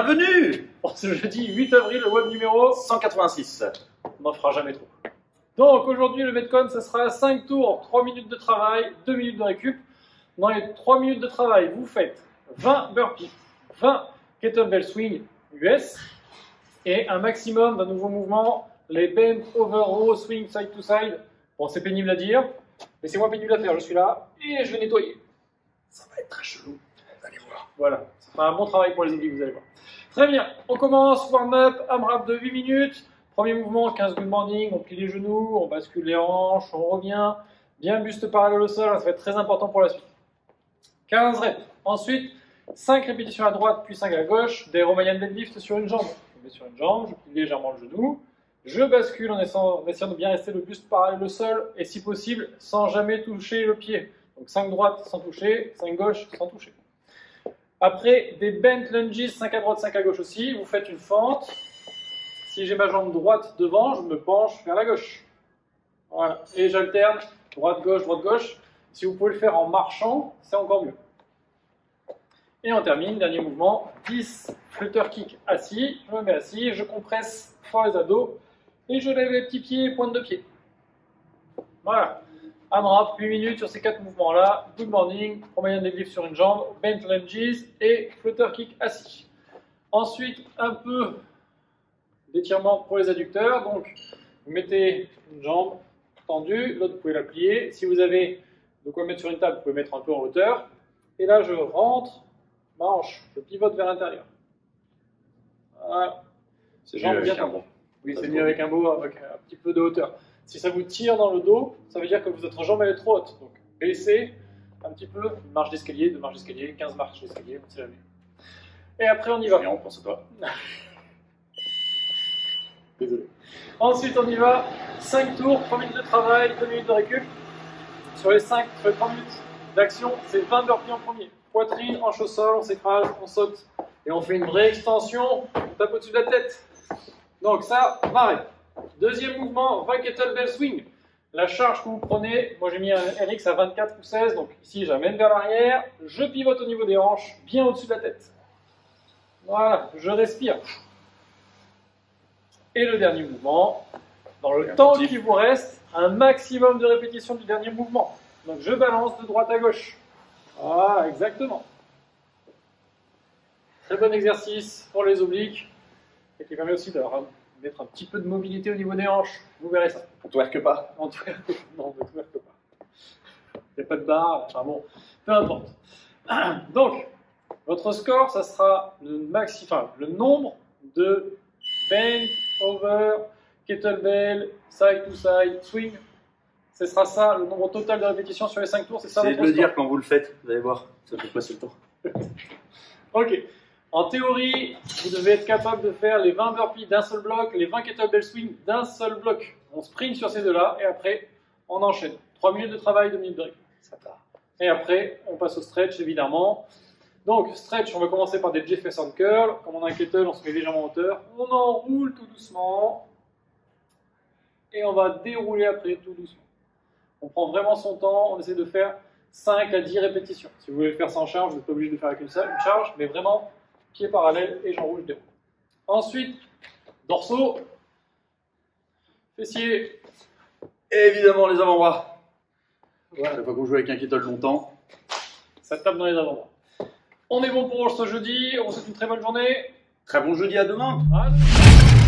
Bienvenue pour ce jeudi 8 avril, le web numéro 186. On n'en fera jamais trop. Donc aujourd'hui, le Metcon, ça sera 5 tours, 3 minutes de travail, 2 minutes de récup. Dans les 3 minutes de travail, vous faites 20 burpees, 20 kettlebell swing US et un maximum d'un nouveau mouvement, les bend over row swing side to side. Bon, c'est pénible à dire, mais c'est moins pénible à faire. Je suis là et je vais nettoyer. Ça va être très chelou, vous allez voir. Voilà, ça fera un bon travail pour les obliques, vous allez voir. Très bien, on commence, warm-up, AMRAP de 8 minutes. Premier mouvement, 15 good morning, on plie les genoux, on bascule les hanches, on revient. Bien buste parallèle au sol, ça va être très important pour la suite. 15 reps. Ensuite, 5 répétitions à droite, puis 5 à gauche, des Romanian deadlift sur une jambe. Je mets sur une jambe, je plie légèrement le genou. Je bascule en essayant de bien rester le buste parallèle au sol, et si possible, sans jamais toucher le pied. Donc 5 droite sans toucher, 5 gauche sans toucher. Après, des bent lunges, 5 à droite, 5 à gauche aussi. Vous faites une fente. Si j'ai ma jambe droite devant, je me penche vers la gauche. Voilà. Et j'alterne droite-gauche, droite-gauche. Si vous pouvez le faire en marchant, c'est encore mieux. Et on termine, dernier mouvement, 10 flutter kick assis. Je me mets assis, je compresse fort les abdos et je lève les petits pieds et pointe de pied. Voilà. AMRAP, 8 minutes sur ces 4 mouvements-là. Good morning, Romanian deadlift sur une jambe, bent lunges et flutter kick assis. Ensuite, un peu d'étirement pour les adducteurs. Donc, vous mettez une jambe tendue, l'autre vous pouvez la plier. Si vous avez de quoi mettre sur une table, vous pouvez mettre un peu en hauteur. Et là, je rentre ma hanche, je pivote vers l'intérieur. Voilà. C'est mieux avec un bon. Oui, c'est mieux avec un beau, avec un petit peu de hauteur. Si ça vous tire dans le dos, ça veut dire que votre jambe elle est trop haute. Donc, baissez un petit peu, une marche d'escalier, 2 marches d'escalier, 15 marches d'escalier, on ne sait jamais. Et après, on y va. Et on pense à toi. Désolé. Ensuite, on y va. 5 tours, 3 minutes de travail, 2 minutes de récup. Sur les 3 minutes d'action, c'est 20 burpees en premier. Poitrine, hanche au sol, on s'écrase, on saute. Et on fait une vraie extension, on tape au-dessus de la tête. Donc ça, pareil. Deuxième mouvement, 20 kettlebell swing. La charge que vous prenez, moi j'ai mis un RX à 24 ou 16, donc ici j'amène vers l'arrière, je pivote au niveau des hanches, bien au-dessus de la tête. Voilà, je respire. Et le dernier mouvement, dans le temps qui vous reste, un maximum de répétitions du dernier mouvement. Donc je balance de droite à gauche. Voilà, exactement. Très bon exercice pour les obliques et qui permet aussi de mettre un petit peu de mobilité au niveau des hanches. Vous verrez ça. On twerk pas. Non, on ne twerk pas. Il n'y a pas de barre, enfin bon, peu importe. Donc, votre score, ça sera le nombre de bend, over, kettlebell, side to side, swing. Ce sera ça, le nombre total de répétitions sur les 5 tours, c'est ça votre Essayez de le score. dire quand vous le faites, vous allez voir, ça fait passer le temps. Ok. En théorie, vous devez être capable de faire les 20 burpees d'un seul bloc, les 20 kettlebell swing d'un seul bloc. On sprint sur ces deux-là et après, on enchaîne. 3 minutes de travail, 2 minutes de récup. Ça part. Et après, on passe au stretch, évidemment. Donc, stretch, on va commencer par des Jefferson curls. Comme on a un kettle, on se met légèrement en hauteur. On enroule tout doucement. Et on va dérouler après tout doucement. On prend vraiment son temps. On essaie de faire 5 à 10 répétitions. Si vous voulez le faire sans charge, vous n'êtes pas obligé de le faire avec une charge. Mais vraiment, pied parallèle et j'enroule, je déroule. Ensuite, dorsaux, fessiers. Et évidemment, les avant-bras. Voilà, chaque fois que vous jouez avec un kettle longtemps. Ça tape dans les avant-bras. On est bon pour ce jeudi. On vous souhaite une très bonne journée. Très bon jeudi, à demain. À demain.